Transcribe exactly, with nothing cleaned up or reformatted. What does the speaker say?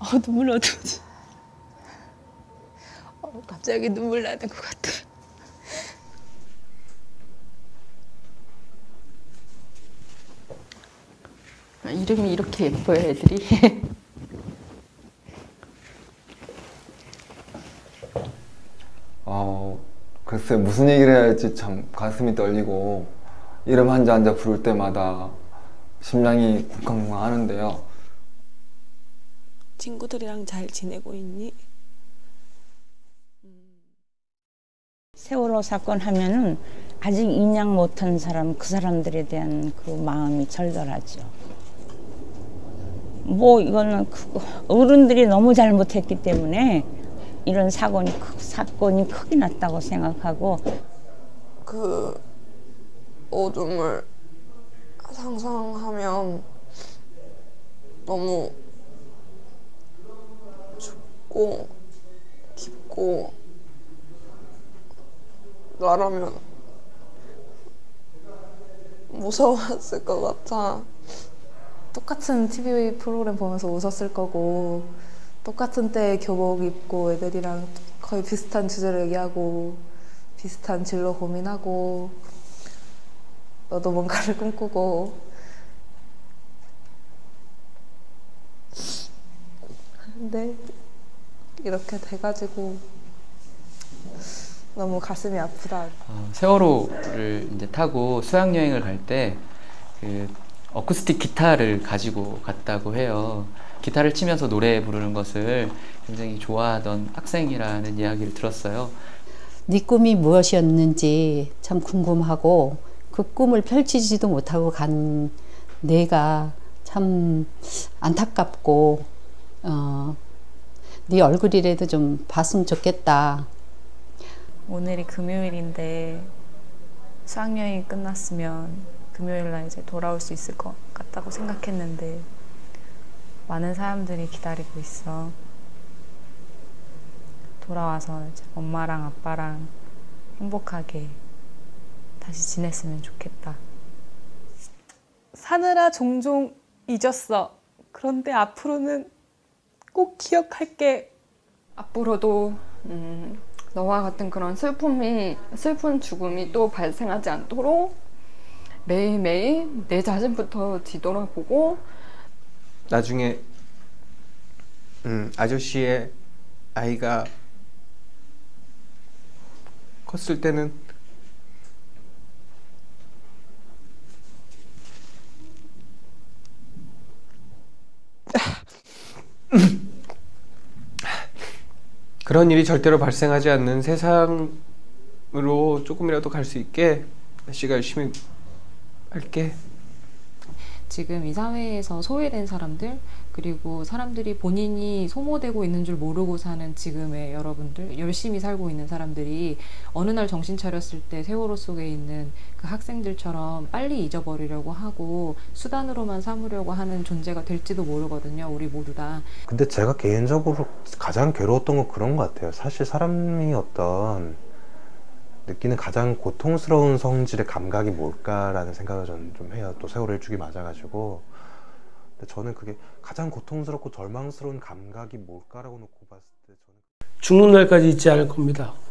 어, 눈물 어떡하지? 어, 갑자기 눈물 나는 것 같아. 이름이 이렇게 예뻐요, 애들이. 어, 글쎄 무슨 얘기를 해야 할지 참 가슴이 떨리고 이름 한자 한자 부를 때마다 심장이 쿵쾅쿵쾅 하는데요. 친구들이랑 잘 지내고 있니? 세월호 사건 하면은 아직 인양 못한 사람, 그 사람들에 대한 그 마음이 절절하죠. 뭐 이거는 그 어른들이 너무 잘못했기 때문에 이런 사건이, 사건이 크게 났다고 생각하고, 그 어둠을 상상하면 너무 춥고 깊고, 나라면 무서웠을 것 같아. 똑같은 티비 프로그램 보면서 웃었을 거고, 똑같은 때에 교복 입고 애들이랑 거의 비슷한 주제를 얘기하고 비슷한 진로 고민하고, 너도 뭔가를 꿈꾸고. 근데 이렇게 돼가지고 너무 가슴이 아프다. 어, 세월호를 이제 타고 수학여행을 갈 때 그 어쿠스틱 기타를 가지고 갔다고 해요. 기타를 치면서 노래 부르는 것을 굉장히 좋아하던 학생이라는 이야기를 들었어요. 네 꿈이 무엇이었는지 참 궁금하고, 그 꿈을 펼치지도 못하고 간 내가 참 안타깝고, 어, 네 얼굴이라도 좀 봤으면 좋겠다. 오늘이 금요일인데 수학여행이 끝났으면 금요일날 이제 돌아올 수 있을 것 같다고 생각했는데 많은 사람들이 기다리고 있어. 돌아와서 이제 엄마랑 아빠랑 행복하게 다시 지냈으면 좋겠다. 사느라 종종 잊었어. 그런데 앞으로는 꼭 기억할게. 앞으로도 음, 너와 같은 그런 슬픔이, 슬픈 죽음이 또 발생하지 않도록 매일매일 내 자신부터 뒤돌아보고, 나중에 음, 아저씨의 아이가 컸을 때는 그런 일이 절대로 발생하지 않는 세상으로 조금이라도 갈 수 있게 아저씨가 열심히 할게. 지금 이 사회에서 소외된 사람들, 그리고 사람들이 본인이 소모되고 있는 줄 모르고 사는 지금의 여러분들, 열심히 살고 있는 사람들이 어느 날 정신 차렸을 때 세월호 속에 있는 그 학생들처럼 빨리 잊어버리려고 하고 수단으로만 삼으려고 하는 존재가 될지도 모르거든요. 우리 모두 다. 근데 제가 개인적으로 가장 괴로웠던 건 그런 것 같아요. 사실 사람이 어떤 느끼는 가장 고통스러운 성질의 감각이 뭘까라는 생각을 저는 좀 해요. 또 세월호 일주기 맞아가지고. 근데 저는 그게 가장 고통스럽고 절망스러운 감각이 뭘까라고 놓고 봤을 때 저는 죽는 날까지 잊지 않을 겁니다.